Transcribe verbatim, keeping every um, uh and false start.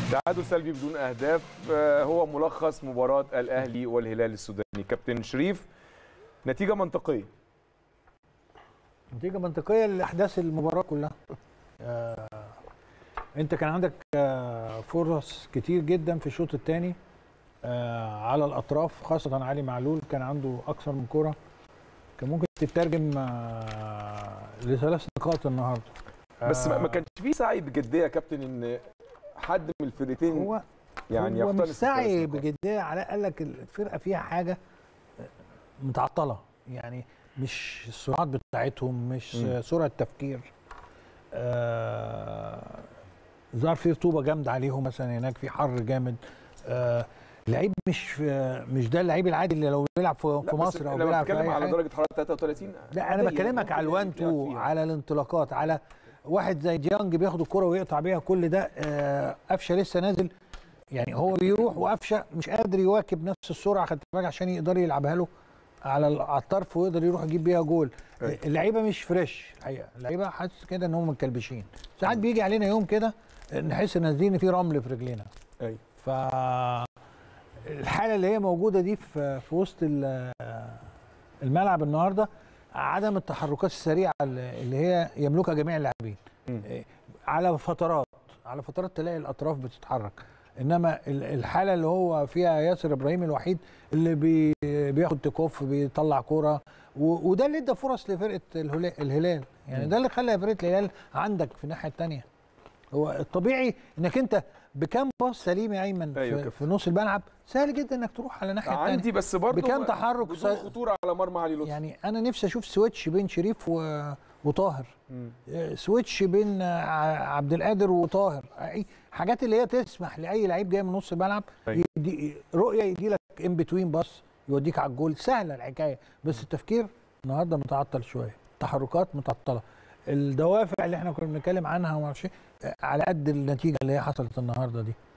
تعادل سلبي بدون اهداف هو ملخص مباراه الاهلي والهلال السوداني. كابتن شريف، نتيجه منطقيه نتيجه منطقيه لاحداث المباراه كلها. آه انت كان عندك آه فرص كتير جدا في الشوط الثاني آه على الاطراف، خاصه علي معلول كان عنده اكثر من كره كان ممكن تترجم آه لثلاث نقاط النهارده. آه بس ما كانش في سعي بجديه يا كابتن ان حد من الفرقتين هو يعني هو يقتنص مش سعي بجديه، على قال لك الفرقه فيها حاجه متعطله، يعني مش السرعات بتاعتهم، مش م. سرعه تفكير. آه ظهر في رطوبه جامده عليهم مثلا، هناك في حر جامد. آه لعيب مش مش ده اللعيب العادي اللي لو بيلعب في, في مصر او بيلعب في اي على حاجه. درجه حراره ثلاثة وثلاثين. لا انا بكلمك على الوان تو، على الانطلاقات، على واحد زي ديانج بياخد الكره ويقطع بيها كل ده. آه قفشه لسه نازل، يعني هو بيروح وقفشه مش قادر يواكب نفس السرعه، خدت بالك، عشان يقدر يلعبها له على على الطرف ويقدر يروح يجيب بيها جول. اللعيبه مش فريش الحقيقه، اللعيبه حاسس كده ان هم مكلبشين. ساعات بيجي علينا يوم كده نحس نازلين في رمل في رجلينا. ايوه. ف الحاله اللي هي موجوده دي في في وسط الملعب النهارده، عدم التحركات السريعه اللي هي يملكها جميع اللاعبين. على فترات على فترات تلاقي الاطراف بتتحرك، انما الحاله اللي هو فيها ياسر ابراهيم الوحيد اللي بي بياخد تكوف بيطلع كوره، وده اللي ادى فرص لفرقه الهلال، يعني ده اللي خلى فرقه الهلال عندك في الناحيه الثانيه. هو الطبيعي انك انت بكام باص سليم يا ايمن أيوة في, في نص الملعب سهل جدا انك تروح على الناحيه الثانيه. عندي بس برضه بكام تحرك بدون خطوره على مرمى علي لطفي. يعني انا نفسي اشوف سويتش بين شريف و... وطاهر، سويتش بين عبد القادر وطاهر، حاجات اللي هي تسمح لاي لعيب جاي من نص الملعب يدي رؤيه، يدي لك ان بتوين باص يوديك على الجول. سهله الحكايه، بس التفكير النهارده متعطل شويه، تحركات متعطله، الدوافع اللي احنا كنا بنتكلم عنها وما اعرفش على قد النتيجه اللي هي حصلت النهارده دي.